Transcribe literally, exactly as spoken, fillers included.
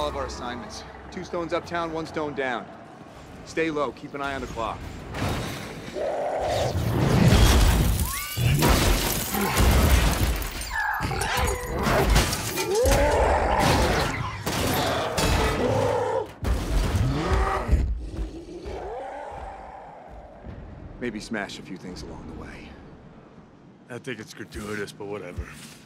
all of our assignments. Two stones uptown, one stone down. Stay low, keep an eye on the clock. Maybe smash a few things along the way. I think it's gratuitous, but whatever.